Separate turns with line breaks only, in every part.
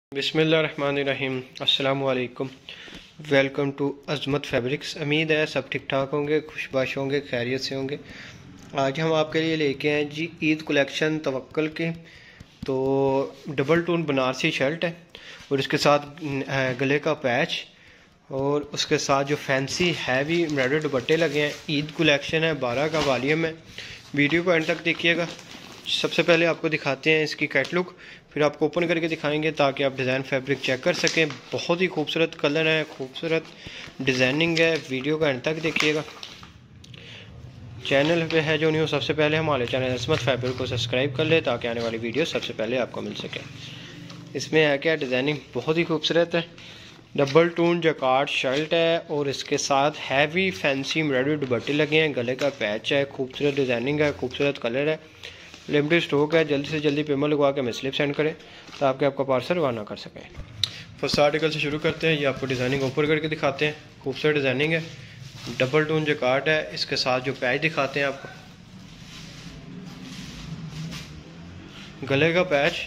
बिस्मिल्लाहिर्रहमानिर्रहीम। अस्सलाम वालेकुम। Welcome to Azmat fabrics. उम्मीद है सब ठीक ठाक होंगे, खुशबाश होंगे, खैरियत से होंगे। आज हम आपके लिए लेके आए जी ईद कलेक्शन तवक्कल के। तो डबल टोन बनारसी शर्ट है और इसके साथ गले का पैच और उसके साथ जो फैंसी हैवी एम्ब्रॉयडर्ड दुपट्टे लगे हैं। ईद कलेक्शन है, 12 का वॉल्यूम है। वीडियो को एंड तक देखिएगा। सबसे पहले आपको दिखाते हैं इसकी कैटलॉग, फिर आपको ओपन करके दिखाएंगे ताकि आप डिज़ाइन फैब्रिक चेक कर सकें। बहुत ही खूबसूरत कलर है, खूबसूरत डिज़ाइनिंग है। वीडियो का एंड तक देखिएगा। चैनल पे है जो नहीं हो, सबसे पहले हमारे चैनल अज़मत फैब्रिक को सब्सक्राइब कर ले ताकि आने वाली वीडियो सबसे पहले आपको मिल सके। इसमें है क्या, डिज़ाइनिंग बहुत ही खूबसूरत है। डबल टोन जकार्ड शर्ट है और इसके साथ हैवी फैंसी एम्ब्रॉयडरी दुपट्टे लगे हैं। गले का पैच है, खूबसूरत डिज़ाइनिंग है, खूबसूरत कलर है। लिमिटेड स्टॉक है, जल्दी से जल्दी पेमेंट लगवा के हमें स्लिप सेंड करें ताकि आपका पार्सल रवाना कर सकें। फर्स्ट आर्टिकल से शुरू करते हैं। ये आपको डिज़ाइनिंग ऊपर करके दिखाते हैं। खूबसूरत डिज़ाइनिंग है, डबल टोन जकार्ड है। इसके साथ जो पैच दिखाते हैं आपको, गले का पैच,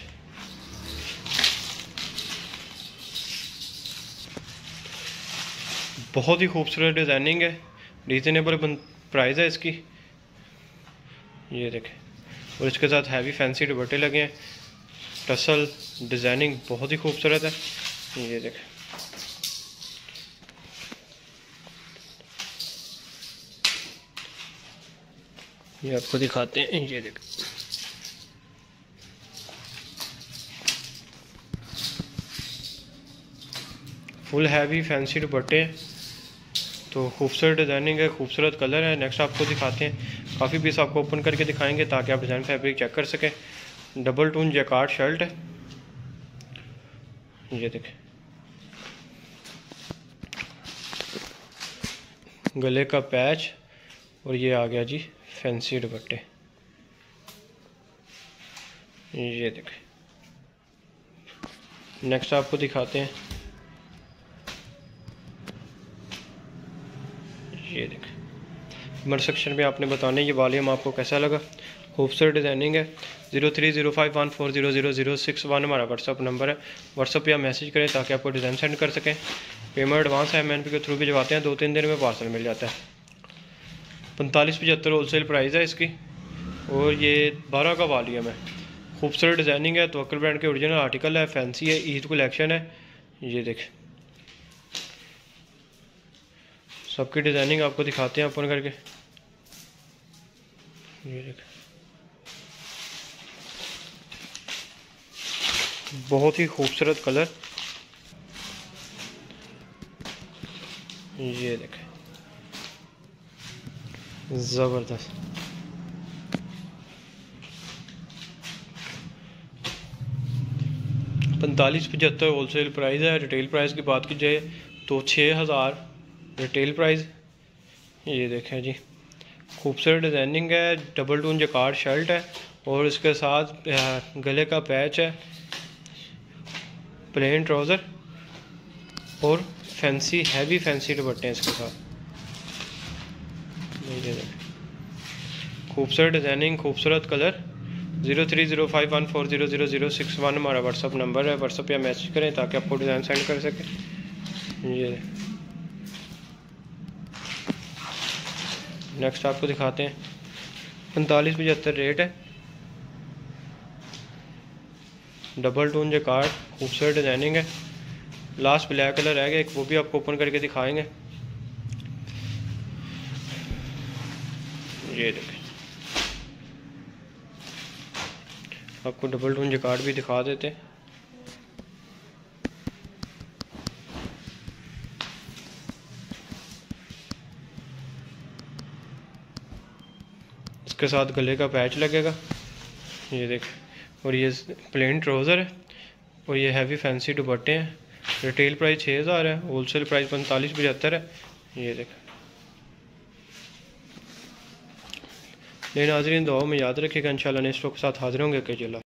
बहुत ही खूबसूरत डिज़ाइनिंग है। रीज़नेबल प्राइस है इसकी, ये देखें। और इसके साथ हैवी फैंसी दुपट्टे लगे हैं। टसल डिज़ाइनिंग बहुत ही खूबसूरत है, ये देखें। ये आपको दिखाते हैं, ये देखें। फुल हैवी फैंसी दुपट्टे हैं, तो खूबसूरत डिज़ाइनिंग है, खूबसूरत कलर है। नेक्स्ट आपको दिखाते हैं। काफ़ी पीस आपको ओपन करके दिखाएंगे ताकि आप डिज़ाइन फैब्रिक चेक कर सकें। डबल टोन जैकार्ड शर्ट है, ये देखें। गले का पैच और ये आ गया जी फैंसी दुपट्टे, ये देखें। नेक्स्ट आपको दिखाते हैं, ये देखें। कमेंट सेक्शन में आपने बताने ये वॉल्यूम आपको कैसा लगा। खूबसूरत डिज़ाइनिंग है। 030514000061 हमारा व्हाट्सअप नंबर है। व्हाट्सअप पे आप मैसेज करें ताकि आपको डिज़ाइन सेंड कर सकें। पेमेंट एडवांस है, MNP के थ्रू भिजवाते हैं, 2-3 दिन में पार्सल मिल जाता है। 4575 होलसेल प्राइस है इसकी और ये 12 का वॉल्यूम है। खूबसूरत डिज़ाइनिंग है, तवक्कल ब्रांड के ओरिजिनल आर्टिकल है, फैंसी है, ईद कलेक्शन है, ये देखें। सबकी डिज़ाइनिंग आपको दिखाते हैं ओपन करके, ये देखें। बहुत ही खूबसूरत कलर, ये देखें, ज़बरदस्त। $4575 होलसेल प्राइस है। रिटेल प्राइस की बात की जाए तो 6000 रिटेल प्राइस, ये देखें जी। खूबसूरत डिज़ाइनिंग है, डबल टोन जकार्ड शर्ट है और इसके साथ गले का पैच है, प्लेन ट्राउज़र और फैंसी हैवी फैंसी दुपट्टे हैं इसके साथ, ये देखें। खूबसूरत डिज़ाइनिंग, खूबसूरत कलर। 030514000061 हमारा व्हाट्सअप नंबर है। व्हाट्सअप पे मैसेज करें ताकि आपको डिज़ाइन सेंड कर सकें। ये नेक्स्ट आपको दिखाते हैं। 4575 रेट है। डबल टोन जकार्ड, खूबसूरत डिज़ाइनिंग है। लास्ट ब्लैक कलर रह गया एक, वो भी आपको ओपन करके दिखाएंगे, ये देखें। आपको डबल टोन जकार्ड भी दिखा देते हैं। इसके साथ गले का पैच लगेगा, ये देख। और ये प्लेन ट्राउज़र है और ये हैवी फैंसी दुपट्टे हैं। रिटेल प्राइस 6000 है, होलसेल प्राइस 4575 है, ये देख। लेकिन नाज़रीन दुआ में याद रखिएगा, इंशाल्लाह नेक्स्ट स्टॉक के साथ हाजिर होंगे।